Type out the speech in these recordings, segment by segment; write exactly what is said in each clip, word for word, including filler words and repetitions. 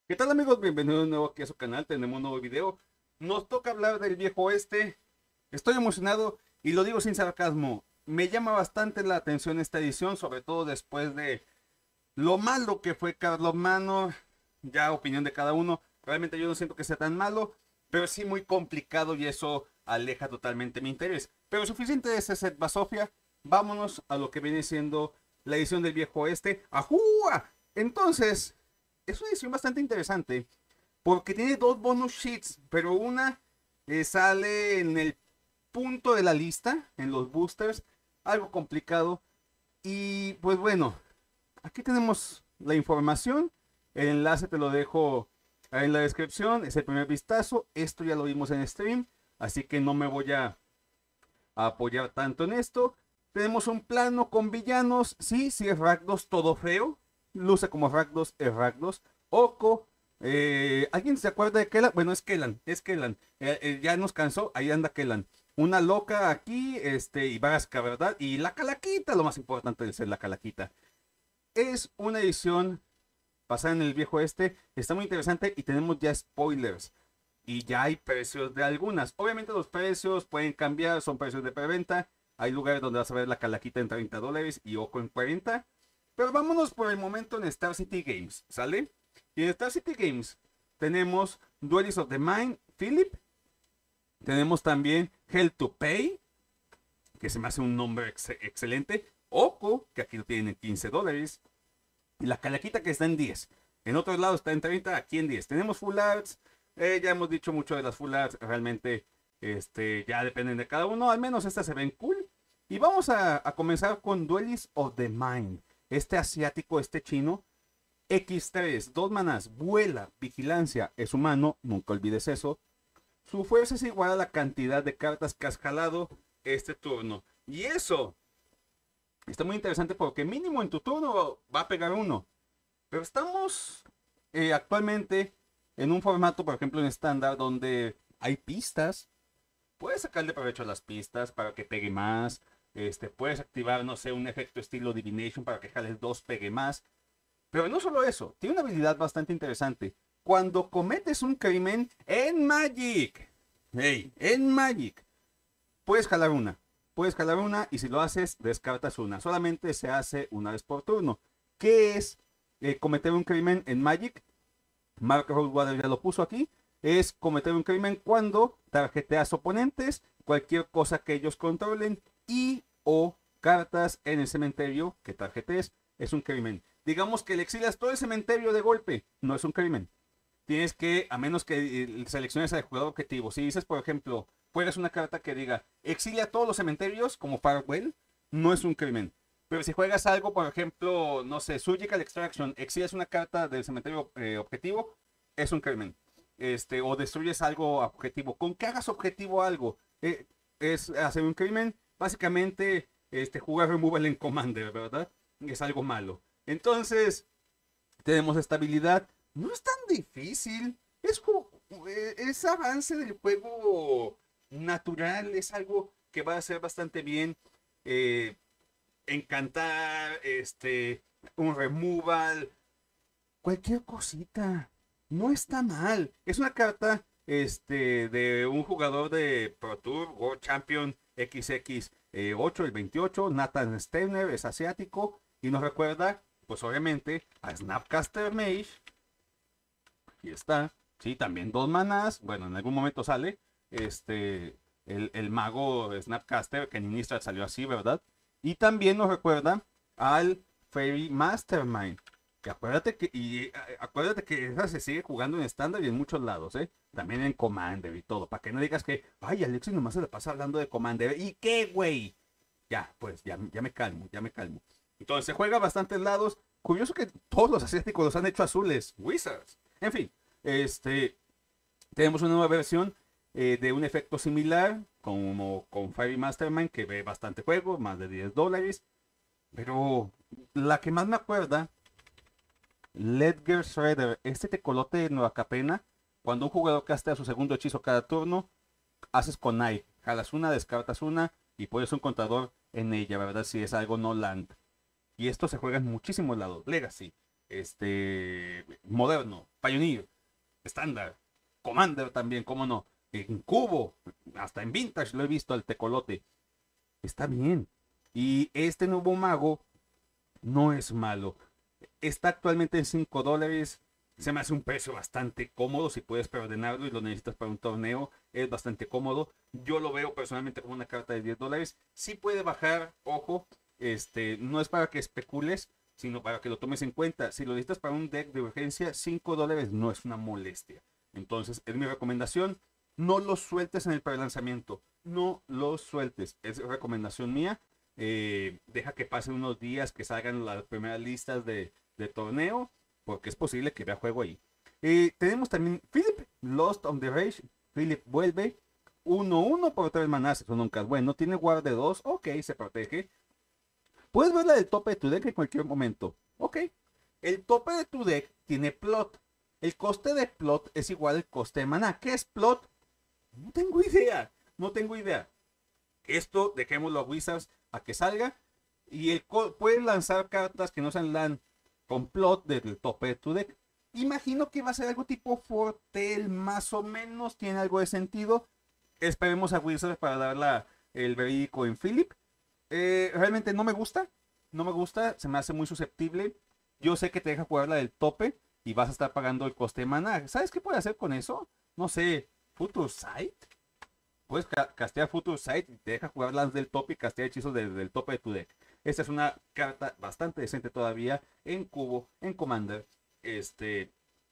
¿Qué tal, amigos? Bienvenidos de nuevo aquí a su canal. Tenemos un nuevo video. Nos toca hablar del viejo oeste. Estoy emocionado y lo digo sin sarcasmo. Me llama bastante la atención esta edición, sobre todo después de lo malo que fue Carlos Mano. Ya opinión de cada uno. Realmente yo no siento que sea tan malo, pero sí muy complicado y eso aleja totalmente mi interés. Pero suficiente de ese set Basofia. Vámonos a lo que viene siendo la edición del viejo oeste. ¡Ajúa! Entonces, es una edición bastante interesante porque tiene dos bonus sheets, pero una eh, sale en el punto de la lista, en los boosters, algo complicado. Y pues bueno, aquí tenemos la información, el enlace te lo dejo en la descripción, es el primer vistazo, esto ya lo vimos en stream, así que no me voy a, a apoyar tanto en esto. Tenemos un plano con villanos, sí, sí es Rakdos todo feo, luce como Rakdos, es Rakdos. Oko, eh, ¿alguien se acuerda de Kellan? Bueno, es Kellan, es Kellan. Eh, eh, ya nos cansó, ahí anda Kellan. Una loca aquí, este, y Vasca, ¿verdad? Y la calaquita, lo más importante de ser la calaquita. Es una edición basada en el viejo este, está muy interesante y tenemos ya spoilers. Y ya hay precios de algunas. Obviamente los precios pueden cambiar, son precios de preventa. Hay lugares donde vas a ver la calaquita en treinta dólares y Oko en cuarenta. Pero vámonos por el momento en Star City Games, ¿sale? Y en Star City Games tenemos Duelist of the Mind, Philip. Tenemos también Hell to Pay, que se me hace un nombre ex excelente. Oko, que aquí lo tienen en quince dólares. Y la calaquita que está en diez. En otros lados está en treinta, aquí en diez. Tenemos Full Arts. Eh, ya hemos dicho mucho de las Full Arts. Realmente este, ya dependen de cada uno. Al menos estas se ven cool. Y vamos a, a comenzar con Duelist of the Mind. Este asiático, este chino, equis tres, dos manas, vuela, vigilancia, es humano, nunca olvides eso. Su fuerza es igual a la cantidad de cartas que has jalado este turno. Y eso está muy interesante porque mínimo en tu turno va a pegar uno. Pero estamos eh, actualmente en un formato, por ejemplo, en estándar, donde hay pistas. Puedes sacarle provecho a las pistas para que pegue más. Este, puedes activar, no sé, un efecto estilo Divination para que jales dos, pegue más. Pero no solo eso, tiene una habilidad bastante interesante. Cuando cometes un crimen en Magic, hey, en Magic, puedes jalar una. Puedes jalar una y si lo haces, descartas una. Solamente se hace una vez por turno. ¿Qué es eh, cometer un crimen en Magic? Mark Rosewater ya lo puso aquí. Es cometer un crimen cuando tarjeteas oponentes, cualquier cosa que ellos controlen y o cartas en el cementerio que tarjetes es un crimen. Digamos que le exilias todo el cementerio de golpe, no es un crimen. Tienes que, a menos que eh, selecciones al jugador objetivo. Si dices, por ejemplo, juegas una carta que diga exilia todos los cementerios como Farewell, no es un crimen. Pero si juegas algo, por ejemplo, no sé, Surgical Extraction, exilias una carta del cementerio eh, objetivo, es un crimen. Este, o destruyes algo objetivo. Con que hagas objetivo algo, eh, es hacer un crimen. Básicamente, este, jugar removal en Commander, ¿verdad? Es algo malo. Entonces, tenemos estabilidad. No es tan difícil. Es, eh, es avance del juego natural. Es algo que va a ser bastante bien. Eh, encantar, este, un removal, cualquier cosita. No está mal. Es una carta este, de un jugador de Pro Tour, World Champion equis equis eh, ocho, el veintiocho. Nathan Steiner es asiático y nos recuerda, pues obviamente, a Snapcaster Mage. Aquí está. Sí, también dos manas. Bueno, en algún momento sale. Este, el, el mago Snapcaster, que en Innistrad salió así, ¿verdad? Y también nos recuerda al Fairy Mastermind. Que acuérdate que, y eh, acuérdate que esa se sigue jugando en estándar y en muchos lados, ¿eh? También en Commander y todo. Para que no digas que, ay, Alexis nomás se le pasa hablando de Commander. ¿Y qué, güey? Ya, pues, ya, ya me calmo, ya me calmo. Entonces se juega a bastantes lados. Curioso que todos los asiáticos los han hecho azules. Wizards. En fin, este, tenemos una nueva versión eh, de un efecto similar, como con Fairy Mastermind, que ve bastante juego, más de diez dólares. Pero la que más me acuerda, Ledger Shredder, este tecolote de Nueva Capena, cuando un jugador castea su segundo hechizo cada turno, haces con Knife, jalas una, descartas una y pones un contador en ella, ¿verdad? Si es algo no land. Y esto se juega en muchísimos lados. Legacy, este, moderno, Pioneer, estándar, Commander también, cómo no, en cubo, hasta en vintage lo he visto al tecolote. Está bien. Y este nuevo mago no es malo. Está actualmente en cinco dólares. Se me hace un precio bastante cómodo. Si puedes preordenarlo y lo necesitas para un torneo, es bastante cómodo. Yo lo veo personalmente como una carta de diez dólares. Sí puede bajar, ojo. Este, no es para que especules, sino para que lo tomes en cuenta. Si lo necesitas para un deck de urgencia, cinco dólares no es una molestia. Entonces, es mi recomendación. No los sueltes en el prelanzamiento. No los sueltes. Es recomendación mía. Eh, deja que pasen unos días, que salgan las primeras listas de, de torneo, porque es posible que vea juego ahí. Eh, tenemos también Philip, Lost on the Rage. Philip vuelve. uno uno por tres manás, eso nunca es bueno. Tiene guard de dos, ok, se protege. Puedes ver la del tope de tu deck en cualquier momento. Ok. El tope de tu deck tiene plot. El coste de plot es igual al coste de maná. ¿Qué es plot? No tengo idea. No tengo idea. Esto dejémoslo a Wizards a que salga. Y el pueden lanzar cartas que no sean LAN con plot del tope de tu deck. Imagino que va a ser algo tipo Fortel, más o menos. Tiene algo de sentido. Esperemos a Wizards para dar la, el verídico en Philip. Eh, realmente no me gusta. No me gusta. Se me hace muy susceptible. Yo sé que te deja jugar la del tope y vas a estar pagando el coste de mana. ¿Sabes qué puede hacer con eso? No sé. Future Sight. Puedes ca castear Future Sight y te deja jugar lands del tope y castear hechizos desde el tope de tu deck. Esta es una carta bastante decente todavía en cubo, en Commander. Este,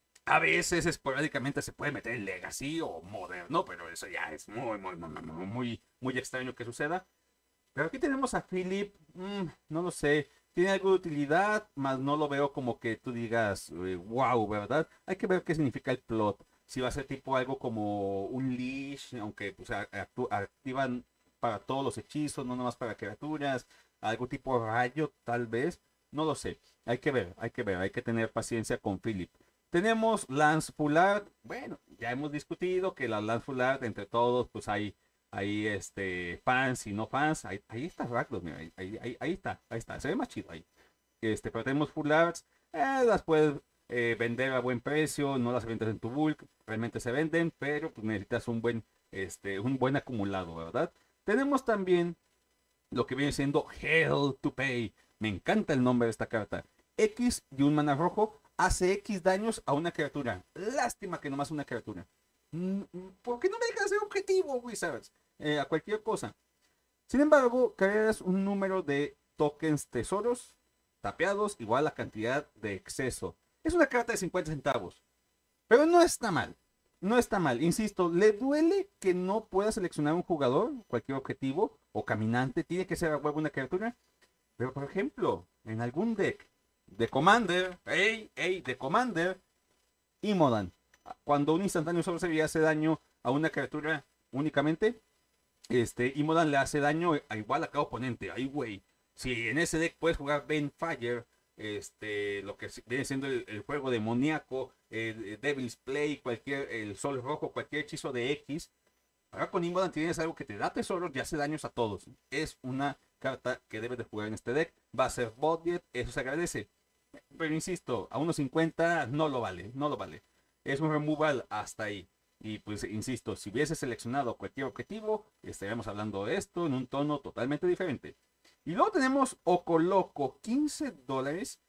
a veces esporádicamente se puede meter en Legacy o Modern, pero eso ya es muy, muy, muy, muy, muy, muy extraño que suceda. Pero aquí tenemos a Philip, mmm, no lo sé, tiene algo de utilidad, más no lo veo como que tú digas, eh, wow, ¿verdad? Hay que ver qué significa el plot. Si va a ser tipo algo como un leash, aunque pues, activan para todos los hechizos, no nomás para criaturas, algo tipo rayo tal vez, no lo sé. Hay que ver, hay que ver, hay que tener paciencia con Philip. Tenemos Lance Full Art, bueno, ya hemos discutido que la Lance Full Art entre todos pues hay ahí este fans y no fans, ahí, ahí está Rakdos, mira, ahí, ahí, ahí, está, ahí está, se ve más chido ahí. Este, pero tenemos Full Arts, eh, las puedes eh, vender a buen precio, no las vendes en tu bulk, realmente se venden, pero pues necesitas un buen, este, un buen acumulado, ¿verdad? Tenemos también lo que viene siendo Hell to Pay, me encanta el nombre de esta carta. X y un mana rojo hace X daños a una criatura, lástima que nomás una criatura. ¿Por qué no me dejas hacer objetivo, Wizards? Eh, a cualquier cosa. Sin embargo, creas un número de tokens tesoros tapeados igual a la cantidad de exceso. Es una carta de cincuenta centavos. Pero no está mal. No está mal. Insisto, le duele que no pueda seleccionar un jugador, cualquier objetivo, o caminante. Tiene que ser a huevo una criatura. Pero por ejemplo, en algún deck de Commander, ey, ey, de Commander, Imodan. Cuando un instantáneo solo se hace daño a una criatura únicamente, este, Imodan le hace daño a igual a cada oponente. Ay, güey. Si en ese deck puedes jugar Fire, este, lo que viene siendo el, el juego demoníaco, el, el Devil's Play, cualquier, el Sol Rojo, cualquier hechizo de X. Ahora con Imodan tienes algo que te da tesoros y hace daños a todos. Es una carta que debes de jugar en este deck. Va a ser budget, eso se agradece. Pero insisto, a uno cincuenta no lo vale, no lo vale. Es un removal hasta ahí. Y pues insisto, si hubiese seleccionado cualquier objetivo, estaríamos hablando de esto en un tono totalmente diferente. Y luego tenemos Oko Loco, quince dólares.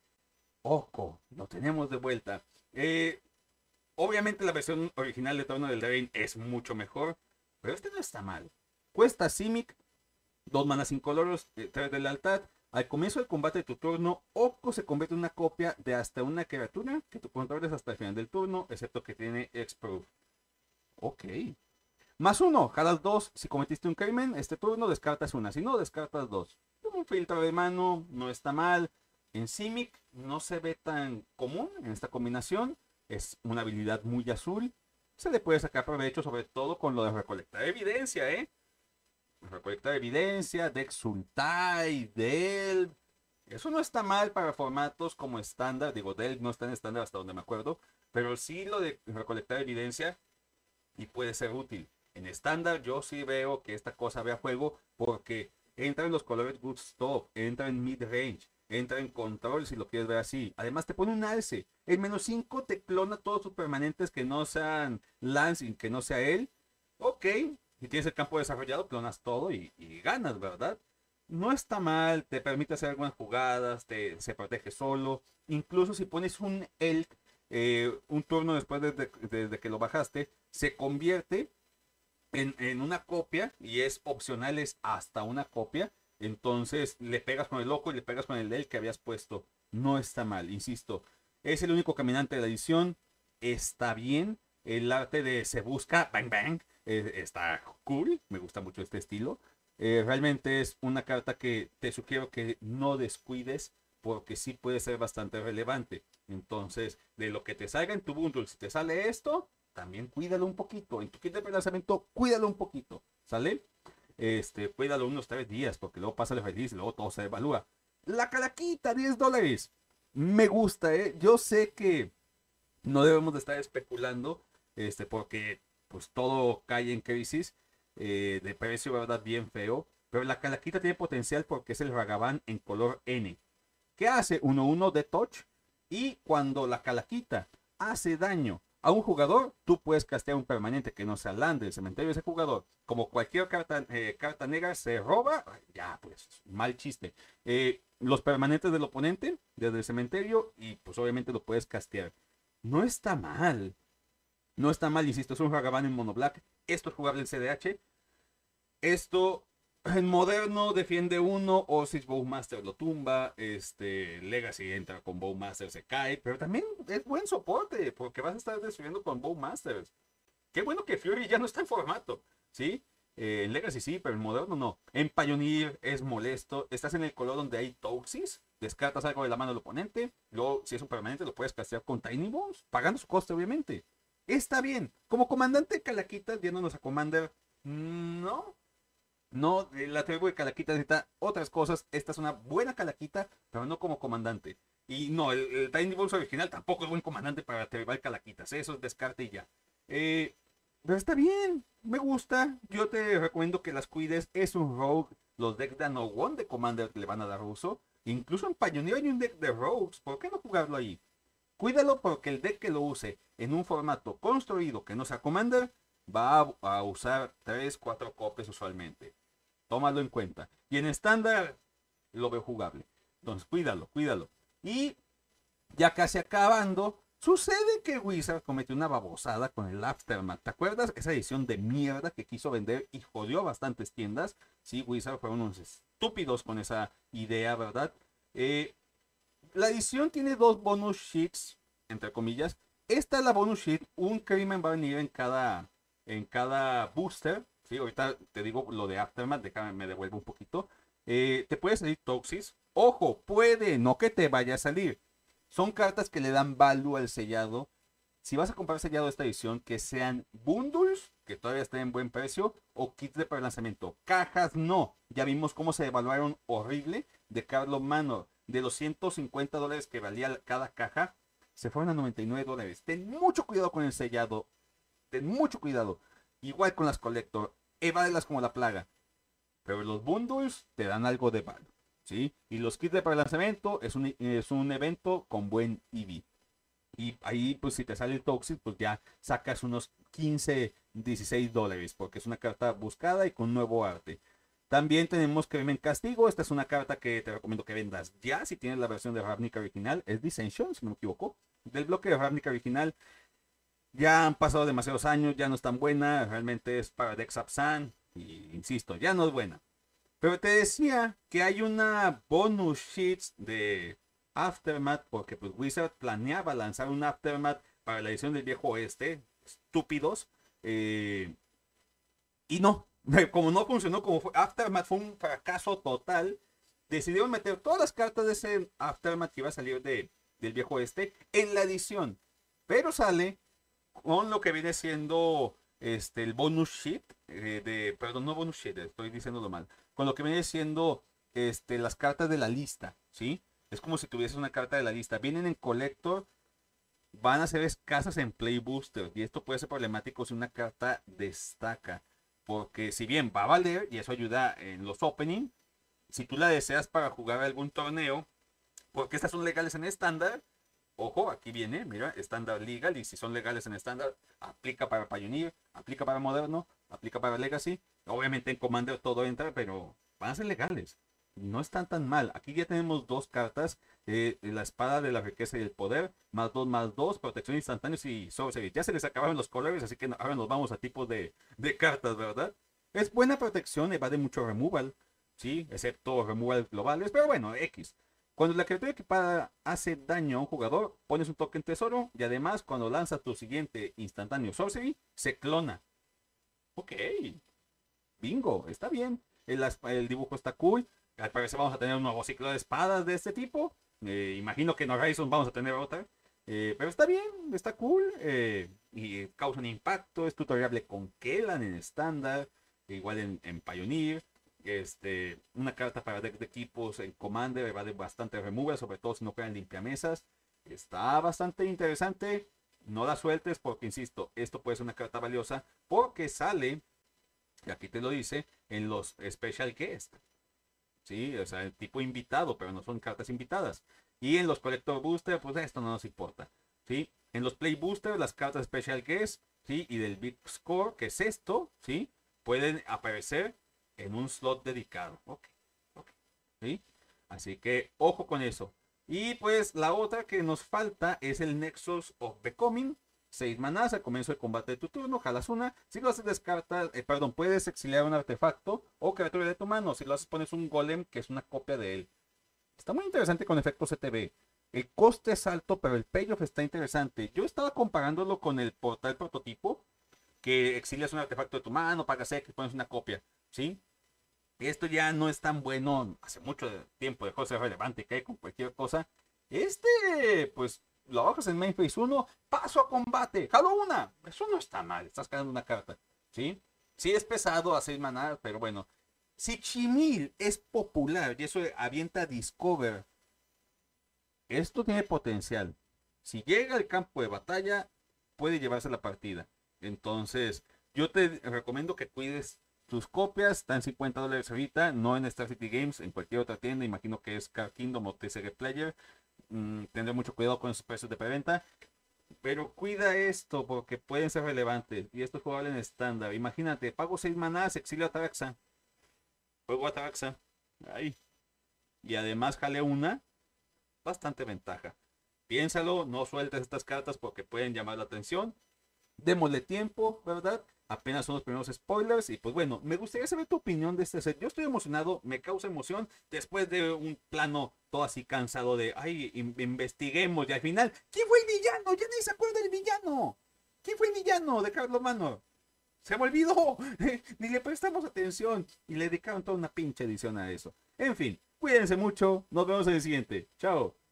Oko, lo tenemos de vuelta. Eh, obviamente la versión original de Trono del Drain es mucho mejor, pero este no está mal. Cuesta Simic, dos manas sin coloros, tres de lealtad. Al comienzo del combate de tu turno, Oko se convierte en una copia de hasta una criatura que tú controles hasta el final del turno, excepto que tiene X-Proof. Ok. Más uno, jalas dos. Si cometiste un crimen, este turno descartas una. Si no, descartas dos. Un filtro de mano no está mal. En Simic no se ve tan común en esta combinación. Es una habilidad muy azul. Se le puede sacar provecho, sobre todo con lo de recolectar evidencia, ¿eh? Recolectar evidencia, Dex Sultai, Delve. Eso no está mal para formatos como estándar. Digo, Delve no está en estándar hasta donde me acuerdo. Pero sí lo de recolectar evidencia y puede ser útil. En estándar yo sí veo que esta cosa ve a juego porque entra en los colores good stuff, entra en mid range. entra en control si lo quieres ver así. Además te pone un alce. El menos cinco te clona todos sus permanentes que no sean Lance y que no sea él. Ok, si tienes el campo desarrollado, clonas todo y, y ganas, ¿verdad? No está mal, te permite hacer algunas jugadas, te, se protege solo. Incluso si pones un Elk, eh, un turno después de, de, de, de que lo bajaste, se convierte en, en una copia y es opcional, es hasta una copia. Entonces le pegas con el loco y le pegas con el Elk que habías puesto. No está mal, insisto. Es el único caminante de la edición. Está bien. El arte de se busca, bang bang, eh, está cool. Me gusta mucho este estilo. Eh, realmente es una carta que te sugiero que no descuides porque sí puede ser bastante relevante. Entonces, de lo que te salga en tu bundle, si te sale esto, también cuídalo un poquito. En tu kit de lanzamiento, cuídalo un poquito. ¿Sale? Este, cuídalo unos tres días porque luego pasa el feliz y luego todo se devalúa. La calaquita, diez dólares. Me gusta, ¿eh? Yo sé que no debemos de estar especulando, este, porque pues todo cae en crisis eh, de precio, verdad, bien feo. Pero la calaquita tiene potencial porque es el Ragavan en color N. ¿Qué hace? uno uno de touch. Y cuando la calaquita hace daño a un jugador, tú puedes castear un permanente que no sea land del cementerio de ese jugador. Como cualquier carta, eh, carta negra se roba, ya pues, mal chiste. Eh, los permanentes del oponente desde el cementerio y pues obviamente lo puedes castear. No está mal. No está mal, insisto, es un Ragavan en mono black. Esto es jugable en C D H. Esto en moderno defiende uno, Orsis Bowmaster lo tumba, este Legacy entra con Bowmaster, se cae, pero también es buen soporte porque vas a estar destruyendo con Bowmasters. Qué bueno que Fury ya no está en formato, ¿sí? Eh, en Legacy sí, pero en moderno no. En Pioneer es molesto. Estás en el color donde hay Toxis, descartas algo de la mano del oponente, luego si es un permanente lo puedes castear con Tiny Bones, pagando su coste obviamente. Está bien. Como comandante de Calaquitas, viéndonos a Commander, no. No, eh, la tribu de Calaquita necesita otras cosas. Esta es una buena Calaquita, pero no como comandante. Y no, el, el Tiny Bones original tampoco es buen comandante para tribal Calaquitas. Eso es descarte y ya. Eh, pero está bien, me gusta. Yo te recomiendo que las cuides. Es un rogue. Los decks de No One de Commander le van a dar uso. Incluso en Pioneer hay un deck de rogues. ¿Por qué no jugarlo ahí? Cuídalo porque el deck que lo use en un formato construido que no sea Commander va a, a usar tres cuatro copias usualmente. Tómalo en cuenta. Y en estándar lo veo jugable. Entonces cuídalo, cuídalo. Y ya casi acabando, sucede que Wizard cometió una babosada con el Aftermath. ¿Te acuerdas? Esa edición de mierda que quiso vender y jodió a bastantes tiendas. Sí, Wizard fueron unos estúpidos con esa idea, ¿verdad? Eh, la edición tiene dos bonus sheets, entre comillas. Esta es la bonus sheet. Un crimen va a venir en cada, en cada booster. Sí, ahorita te digo lo de Aftermath. Déjame, me devuelvo un poquito. Eh, te puede salir Toxis. Ojo, puede, no que te vaya a salir. Son cartas que le dan value al sellado. Si vas a comprar sellado de esta edición, que sean bundles, que todavía estén en buen precio, o kits de prelanzamiento. Cajas no. Ya vimos cómo se evaluaron horrible de Carlo Manor. De los ciento cincuenta dólares que valía cada caja, se fueron a noventa y nueve dólares. Ten mucho cuidado con el sellado. Ten mucho cuidado. Igual con las Collector. Evádelas como la plaga. Pero los bundles te dan algo de valor, ¿sí? Y los kits de prelanzamiento es un, es un evento con buen E V. Y ahí, pues si te sale el Toxic, pues ya sacas unos quince, dieciséis dólares. Porque es una carta buscada y con nuevo arte. También tenemos Crimen Castigo. Esta es una carta que te recomiendo que vendas ya. Si tienes la versión de Ravnica original. Es Dissension, si no me equivoco. Del bloque de Ravnica original. Ya han pasado demasiados años. Ya no es tan buena. Realmente es para Dex Absan. Y insisto, ya no es buena. Pero te decía que hay una bonus sheets de Aftermath. Porque pues Wizard planeaba lanzar un Aftermath para la edición del viejo oeste. Estúpidos. Eh, y no. Como no funcionó, como fue, Aftermath fue un fracaso total, decidieron meter todas las cartas de ese Aftermath que iba a salir de, del viejo oeste en la edición. Pero sale con lo que viene siendo este, el bonus sheet, eh, de, perdón, no bonus sheet, estoy diciéndolo mal, con lo que viene siendo este, las cartas de la lista, ¿sí? Es como si tuvieses una carta de la lista. Vienen en Collector, van a ser escasas en Play Booster, y esto puede ser problemático si una carta destaca. Porque si bien va a valer, y eso ayuda en los opening, si tú la deseas para jugar algún torneo, Porque estas son legales en estándar. Ojo, aquí viene, mira, estándar legal. Y si son legales en estándar, aplica para Pioneer, aplica para Moderno, aplica para Legacy. Obviamente en Commander todo entra, pero van a ser legales. No están tan mal. Aquí ya tenemos dos cartas. Eh, la espada de la riqueza y el poder. Más dos, más dos. Protección instantánea y sorcery. Ya se les acabaron los colores, así que ahora nos vamos a tipos de, de cartas, ¿verdad? Es buena protección, evade mucho removal. Sí, excepto removal globales. Pero bueno, X. Cuando la criatura equipada hace daño a un jugador, pones un token tesoro. Y además, cuando lanza tu siguiente instantáneo sorcery, se clona. Ok. Bingo, está bien. El, el dibujo está cool. Al parecer vamos a tener un nuevo ciclo de espadas de este tipo. Eh, imagino que en Horizon vamos a tener otra. Eh, pero está bien, está cool. Eh, y causa un impacto. Es tutoriable con Kellan en estándar. Igual en, en Pioneer. Este, una carta para deck de equipos en Commander. Va de bastante removal. Sobre todo si no juegan limpiamesas. Está bastante interesante. No la sueltes porque, insisto, esto puede ser una carta valiosa. Porque sale, y aquí te lo dice, en los Special Guest. Sí, o sea, el tipo invitado, pero no son cartas invitadas. Y en los Collector Booster, pues esto no nos importa. ¿Sí? En los Play Booster, las cartas Special Guest, ¿sí? Y del Big Score, que es esto, ¿sí? Pueden aparecer en un slot dedicado. Ok, ok. ¿Sí? Así que, ojo con eso. Y pues la otra que nos falta es el Nexus of Becoming. seis manás al comienzo del combate de tu turno, jalas una. Si lo haces, descartas, eh, perdón, puedes exiliar un artefacto o criatura de tu mano. Si lo haces, pones un golem que es una copia de él. Está muy interesante con efectos C T B. El coste es alto, pero el payoff está interesante. Yo estaba comparándolo con el portal prototipo, que exilias un artefacto de tu mano, pagas X, pones una copia, ¿sí? Esto ya no es tan bueno. Hace mucho tiempo dejó de ser relevante, cae con cualquier cosa. Este, pues lo bajas en main phase uno, paso a combate, jalo una. Eso no está mal, estás ganando una carta, ¿sí? Sí es pesado a seis maná, pero bueno. Si Chimil es popular y eso avienta Discover, esto tiene potencial. Si llega al campo de batalla, puede llevarse la partida. Entonces, yo te recomiendo que cuides tus copias. Están cincuenta dólares ahorita, no en Star City Games, en cualquier otra tienda. Imagino que es Card Kingdom o T C G Player. Mm, tendré mucho cuidado con esos precios de preventa. Pero cuida esto porque pueden ser relevantes. Y esto es jugable en estándar. Imagínate, pago seis manás, exilio a Taraxa. Juego a Taraxa. Ahí. Y además jale una. Bastante ventaja. Piénsalo, no sueltes estas cartas porque pueden llamar la atención. Démosle tiempo, ¿verdad? Apenas son los primeros spoilers. Y pues bueno, me gustaría saber tu opinión de este set. Yo estoy emocionado, me causa emoción. Después de un plano todo así cansado de, ay, investiguemos. Y al final, ¿quién fue el villano? Ya nadie se acuerda del villano. ¿Quién fue el villano de Carlos Manor? Se me olvidó. Ni le prestamos atención. Y le dedicaron toda una pinche edición a eso. En fin, cuídense mucho. Nos vemos en el siguiente. Chao.